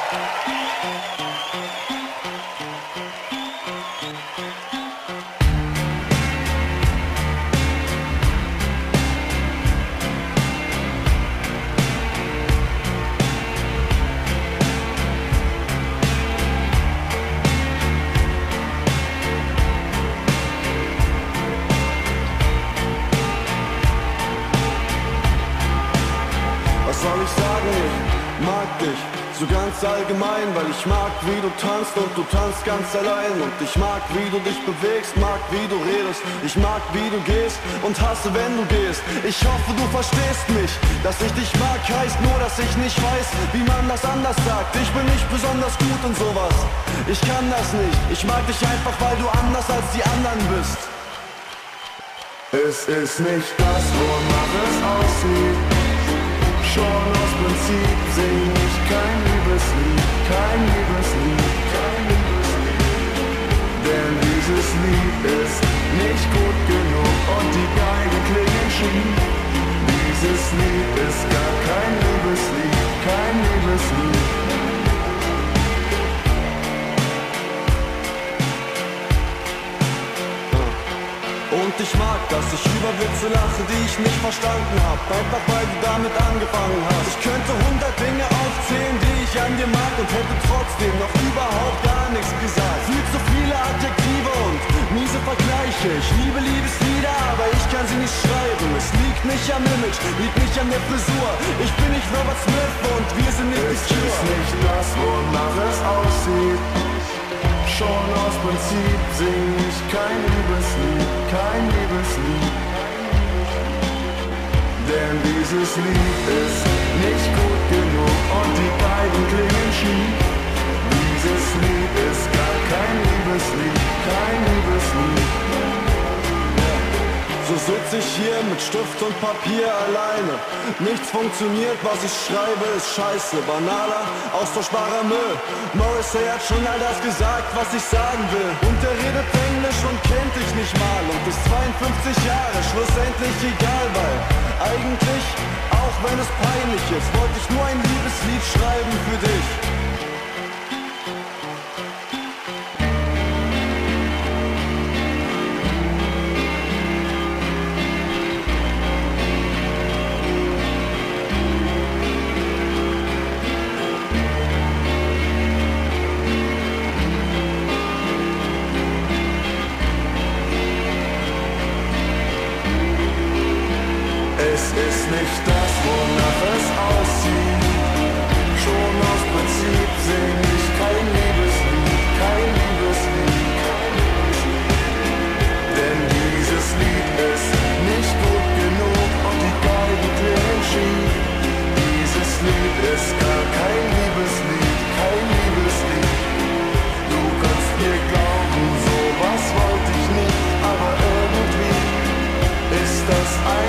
Was soll ich sagen? Ich mag dich so ganz allgemein, weil ich mag, wie du tanzt und du tanzt ganz allein. Und ich mag, wie du dich bewegst, mag, wie du redest. Ich mag, wie du gehst und hasse, wenn du gehst. Ich hoffe, du verstehst mich. Dass ich dich mag, heißt nur, dass ich nicht weiß, wie man das anders sagt. Ich bin nicht besonders gut in sowas. Ich kann das nicht. Ich mag dich einfach, weil du anders als die anderen bist. Es ist nicht das, wonach es aussieht. Schon aus Prinzip sing ich kein Liebeslied, kein Liebeslied, kein Liebeslied. Denn dieses Lied ist nicht gut genug und die Geigen klingen schief. Dieses Lied ist gar kein Liebeslied, kein Liebeslied. Und ich mag, dass ich über Witze lache, die ich nicht verstanden hab. Einfach weil du damit angefangen hast. Ich könnte 100 Dinge aufzählen, die ich an dir mag, und hätte trotzdem noch überhaupt gar nichts gesagt. Viel zu viele Adjektive und miese Vergleiche. Ich liebe Liebeslieder, aber ich kann sie nicht schreiben. Es liegt nicht am Image, liegt nicht an der Frisur. Ich bin nicht Robert Smith und wir sind nicht die Cure. Es ist nicht das, wonach es aussieht. Schon aus Prinzip sing ich kein Liebeslied, kein Liebeslied. Denn dieses Lied ist nicht gut genug und die beiden klingen schief. Dieses Lied ist gar kein Liebeslied, kein Liebeslied. So sitz ich hier mit Stift und Papier alleine. Nichts funktioniert, was ich schreibe, ist scheiße. Banaler, austauschbarer Müll. Morrissey hat schon all das gesagt, was ich sagen will. Und er redet Englisch und kennt dich nicht mal. Und ist 52 Jahre, schlussendlich egal, weil eigentlich, auch wenn es peinlich ist, wollte ich nur ein Liebeslied schreiben für dich. Es ist nicht das, wonach es aussieht. Schon aus Prinzip sing ich kein Liebeslied, kein Liebeslied, kein Liebeslied. Denn dieses Lied ist nicht gut genug und die Geigen klingen schief. Dieses Lied ist gar kein Liebeslied, kein Liebeslied. Du kannst mir glauben, sowas wollte ich nicht, aber irgendwie ist das